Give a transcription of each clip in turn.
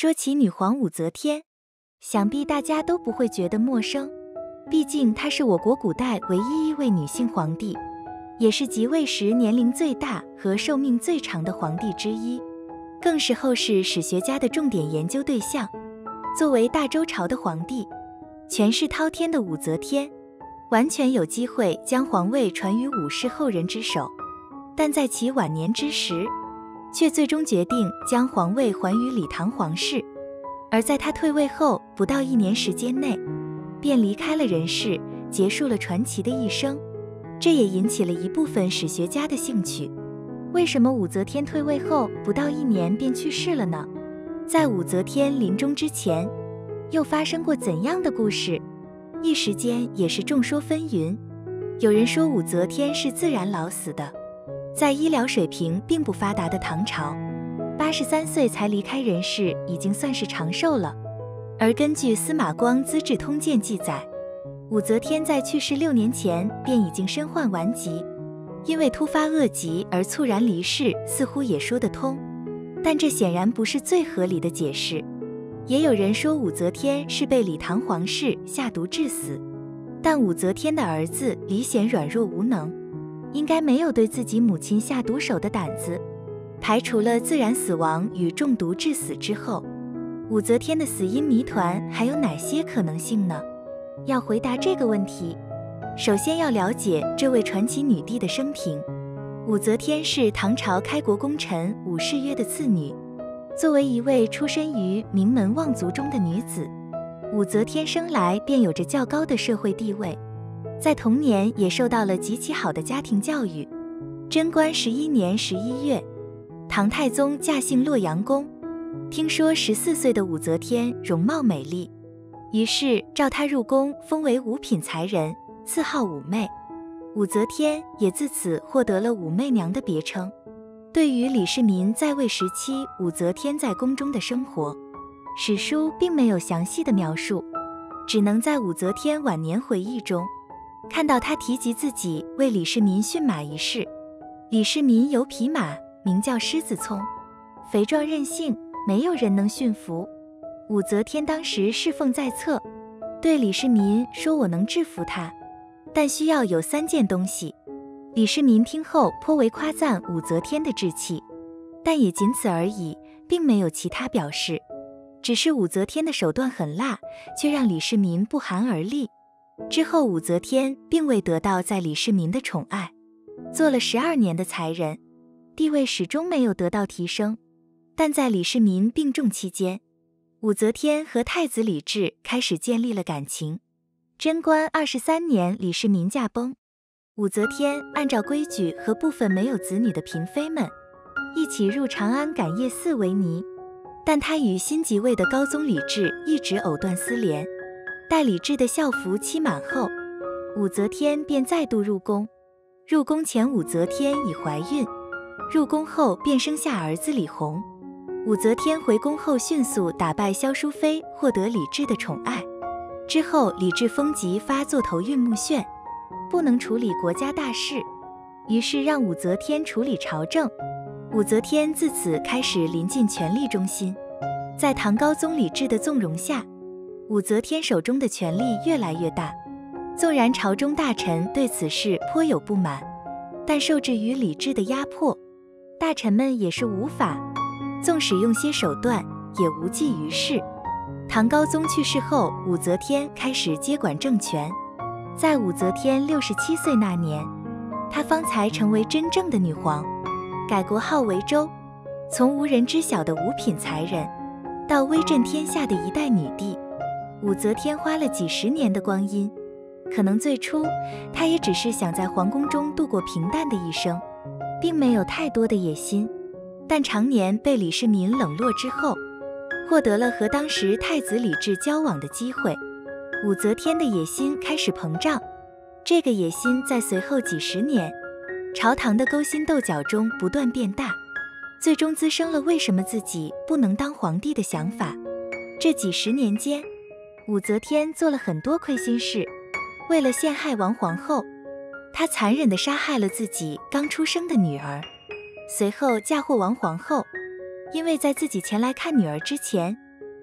说起女皇武则天，想必大家都不会觉得陌生，毕竟她是我国古代唯一一位女性皇帝，也是即位时年龄最大和寿命最长的皇帝之一，更是后世史学家的重点研究对象。作为大周朝的皇帝，权势滔天的武则天，完全有机会将皇位传于武氏后人之手，但在其晚年之时，却最终决定将皇位还于李唐皇室。而在他退位后不到1年时间内，便离开了人世，结束了传奇的一生。这也引起了一部分史学家的兴趣。为什么武则天退位后不到1年便去世了呢？在武则天临终之前，又发生过怎样的故事？一时间也是众说纷纭。有人说武则天是自然老死的，在医疗水平并不发达的唐朝，83岁才离开人世已经算是长寿了。而根据司马光《资治通鉴》记载，武则天在去世6年前便已经身患顽疾，因为突发恶疾而猝然离世，似乎也说得通，但这显然不是最合理的解释。也有人说武则天是被李唐皇室下毒致死，但武则天的儿子李显软弱无能，应该没有对自己母亲下毒手的胆子。排除了自然死亡与中毒致死之后，武则天的死因谜团还有哪些可能性呢？要回答这个问题，首先要了解这位传奇女帝的生平。武则天是唐朝开国功臣武士约的次女，作为一位出身于名门望族中的女子，武则天生来便有着较高的社会地位，在童年也受到了极其好的家庭教育。贞观11年11月，唐太宗驾幸洛阳宫，听说14岁的武则天容貌美丽，于是召她入宫，封为五品才人，赐号武媚。武则天也自此获得了武媚娘的别称。对于李世民在位时期武则天在宫中的生活，史书并没有详细的描述，只能在武则天晚年回忆中看到她提及自己为李世民驯马一事。李世民有匹马名叫狮子聪，肥壮任性，没有人能驯服。武则天当时侍奉在侧，对李世民说：“我能制服他，但需要有3件东西。”李世民听后颇为夸赞武则天的志气，但也仅此而已，并没有其他表示。只是武则天的手段狠辣，却让李世民不寒而栗。之后武则天并未得到在李世民的宠爱，做了12年的才人，地位始终没有得到提升。但在李世民病重期间，武则天和太子李治开始建立了感情。贞观23年，李世民驾崩，武则天按照规矩和部分没有子女的嫔妃们一起入长安感业寺为尼，但她与新即位的高宗李治一直藕断丝连。待李治的孝服期满后，武则天便再度入宫。入宫前武则天已怀孕，入宫后便生下儿子李弘。武则天回宫后迅速打败萧淑妃，获得李治的宠爱。之后李治风疾发作，头晕目眩，不能处理国家大事，于是让武则天处理朝政。武则天自此开始临近权力中心，在唐高宗李治的纵容下，武则天手中的权力越来越大。纵然朝中大臣对此事颇有不满，但受制于李治的压迫，大臣们也是无法，纵使用些手段也无济于事。唐高宗去世后，武则天开始接管政权。在武则天67岁那年，她方才成为真正的女皇，改国号为周，从无人知晓的五品才人到威震天下的一代女帝。武则天花了几十年的光阴，可能最初她也只是想在皇宫中度过平淡的一生，并没有太多的野心。但常年被李世民冷落之后，获得了和当时太子李治交往的机会，武则天的野心开始膨胀。这个野心在随后几十年朝堂的勾心斗角中不断变大，最终滋生了为什么自己不能当皇帝的想法。这几十年间，武则天做了很多亏心事。为了陷害王皇后，她残忍地杀害了自己刚出生的女儿，随后嫁祸王皇后。因为在自己前来看女儿之前，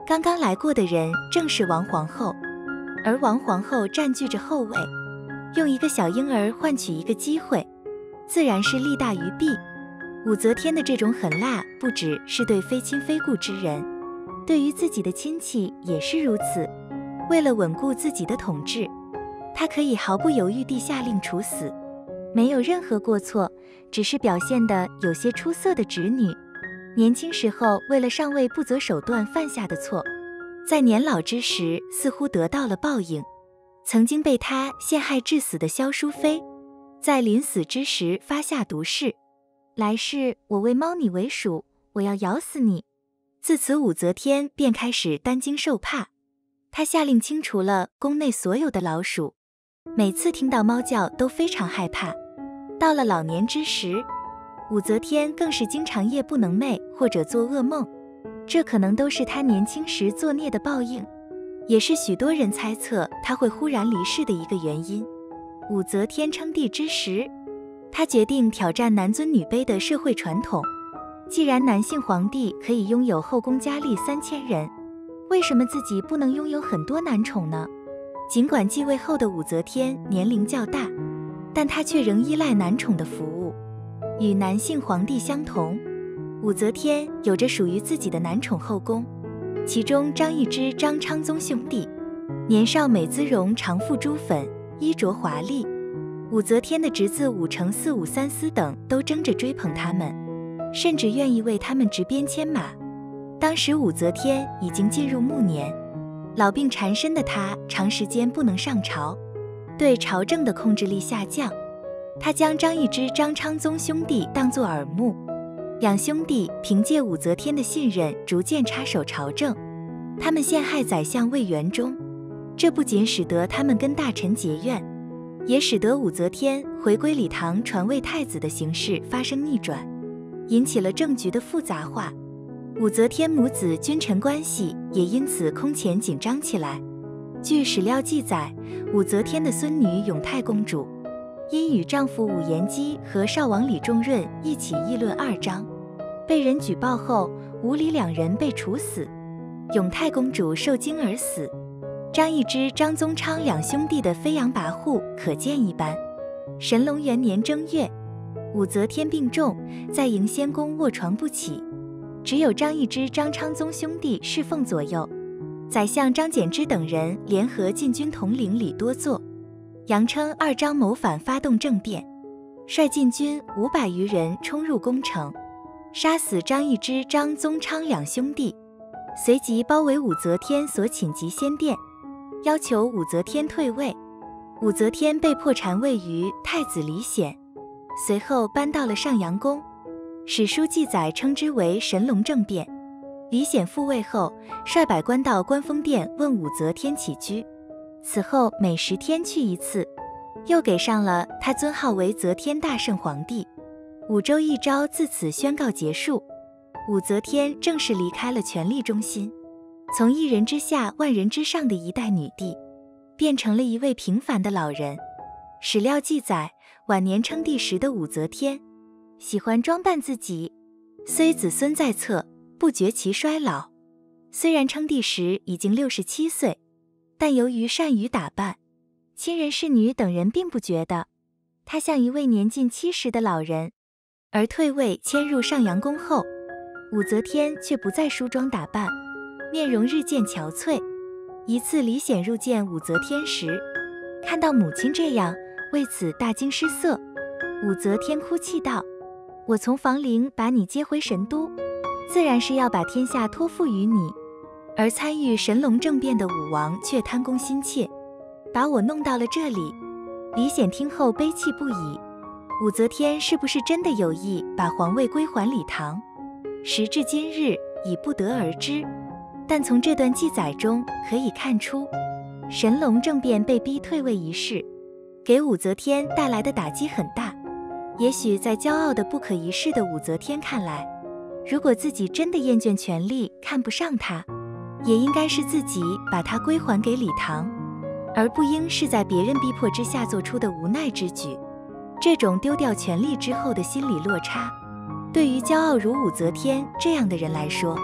刚刚来过的人正是王皇后，而王皇后占据着后位，用一个小婴儿换取一个机会，自然是利大于弊。武则天的这种狠辣，不只是对非亲非故之人，对于自己的亲戚也是如此。为了稳固自己的统治，她可以毫不犹豫地下令处死，没有任何过错，只是表现得有些出色的侄女。年轻时候为了上位不择手段犯下的错，在年老之时似乎得到了报应。曾经被她陷害致死的萧淑妃，在临死之时发下毒誓，来世我为猫你为属，我要咬死你。自此武则天便开始担惊受怕，她下令清除了宫内所有的老鼠，每次听到猫叫都非常害怕。到了老年之时，武则天更是经常夜不能寐或者做噩梦，这可能都是她年轻时作孽的报应，也是许多人猜测她会忽然离世的一个原因。武则天称帝之时，她决定挑战男尊女卑的社会传统。既然男性皇帝可以拥有后宫佳丽3000人，为什么自己不能拥有很多男宠呢？尽管继位后的武则天年龄较大，但她却仍依赖男宠的服务。与男性皇帝相同，武则天有着属于自己的男宠后宫，其中张易之、张昌宗兄弟年少美姿容，常附珠粉，衣着华丽。武则天的侄子武承嗣、武三思等都争着追捧他们，甚至愿意为他们执鞭牵马。当时武则天已经进入暮年，老病缠身的她长时间不能上朝，对朝政的控制力下降。他将张易之、张昌宗兄弟当作耳目，两兄弟凭借武则天的信任逐渐插手朝政。他们陷害宰相魏元忠，这不仅使得他们跟大臣结怨，也使得武则天回归礼堂传位太子的形势发生逆转，引起了政局的复杂化。武则天母子君臣关系也因此空前紧张起来。据史料记载，武则天的孙女永泰公主因与丈夫武延基和少王李重润一起议论二张，被人举报后，武李两人被处死，永泰公主受惊而死。张易之、张宗昌两兄弟的飞扬跋扈可见一斑。神龙元年正月，武则天病重，在迎仙宫卧床不起，只有张易之、张昌宗兄弟侍奉左右，宰相张柬之等人联合禁军统领李多作，扬称二张谋反，发动政变，率禁军500余人冲入宫城，杀死张易之、张宗昌两兄弟，随即包围武则天所寝极仙殿，要求武则天退位。武则天被迫禅位于太子李显，随后搬到了上阳宫。史书记载称之为神龙政变。李显复位后，率百官到观风殿问武则天起居，此后每10天去一次，又给上了他尊号为则天大圣皇帝。武周一朝自此宣告结束，武则天正式离开了权力中心，从一人之下万人之上的一代女帝，变成了一位平凡的老人。史料记载，晚年称帝时的武则天喜欢装扮自己，虽子孙在侧，不觉其衰老。虽然称帝时已经67岁，但由于善于打扮，亲人侍女等人并不觉得她像一位年近70的老人。而退位迁入上阳宫后，武则天却不再梳妆打扮，面容日渐憔悴。一次李显入见武则天时，看到母亲这样，为此大惊失色。武则天哭泣道：“我从房陵把你接回神都，自然是要把天下托付于你，而参与神龙政变的武王却贪功心切，把我弄到了这里。”李显听后悲泣不已。武则天是不是真的有意把皇位归还礼堂，时至今日已不得而知。但从这段记载中可以看出，神龙政变被逼退位一事，给武则天带来的打击很大。也许在骄傲的不可一世的武则天看来，如果自己真的厌倦权力，看不上她，也应该是自己把她归还给礼堂，而不应是在别人逼迫之下做出的无奈之举。这种丢掉权力之后的心理落差，对于骄傲如武则天这样的人来说，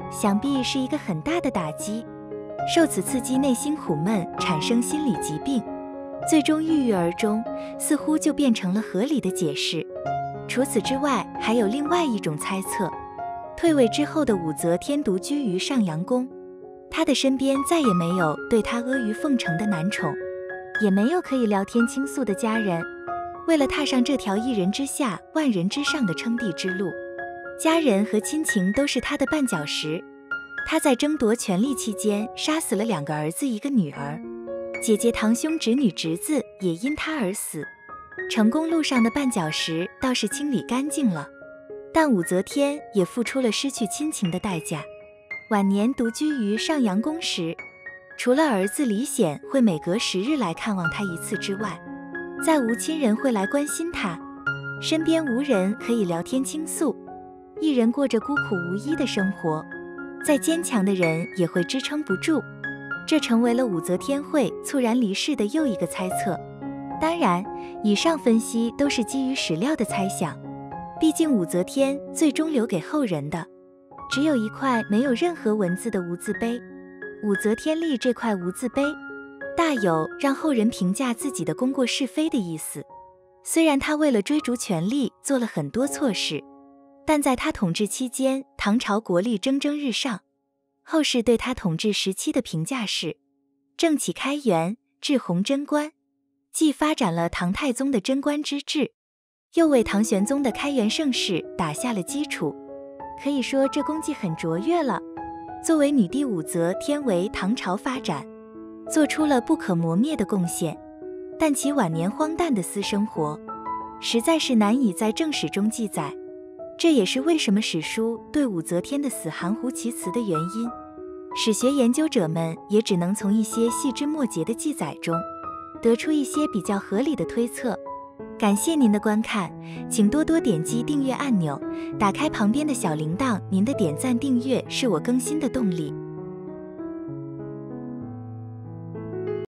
想必是一个很大的打击。受此刺激，内心苦闷，产生心理疾病，最终郁郁而终，似乎就变成了合理的解释。除此之外，还有另外一种猜测：退位之后的武则天独居于上阳宫，她的身边再也没有对她阿谀奉承的男宠，也没有可以聊天倾诉的家人。为了踏上这条一人之下万人之上的称帝之路，家人和亲情都是她的绊脚石。她在争夺权力期间杀死了2个儿子1个女儿，姐姐、堂兄、侄女、侄子也因她而死。成功路上的绊脚石倒是清理干净了，但武则天也付出了失去亲情的代价。晚年独居于上阳宫时，除了儿子李显会每隔10日来看望她1次之外，再无亲人会来关心她，身边无人可以聊天倾诉，一人过着孤苦无依的生活，再坚强的人也会支撑不住。这成为了武则天会猝然离世的又一个猜测。当然，以上分析都是基于史料的猜想，毕竟武则天最终留给后人的只有一块没有任何文字的无字碑。武则天立这块无字碑，大有让后人评价自己的功过是非的意思。虽然她为了追逐权力做了很多错事，但在她统治期间，唐朝国力蒸蒸日上。后世对她统治时期的评价是：政启开元，治弘贞观，既发展了唐太宗的贞观之治，又为唐玄宗的开元盛世打下了基础，可以说这功绩很卓越了。作为女帝，武则天为唐朝发展做出了不可磨灭的贡献，但其晚年荒诞的私生活实在是难以在正史中记载，这也是为什么史书对武则天的死含糊其辞的原因。史学研究者们也只能从一些细枝末节的记载中得出一些比较合理的推测。感谢您的观看，请多多点击订阅按钮，打开旁边的小铃铛，您的点赞订阅是我更新的动力。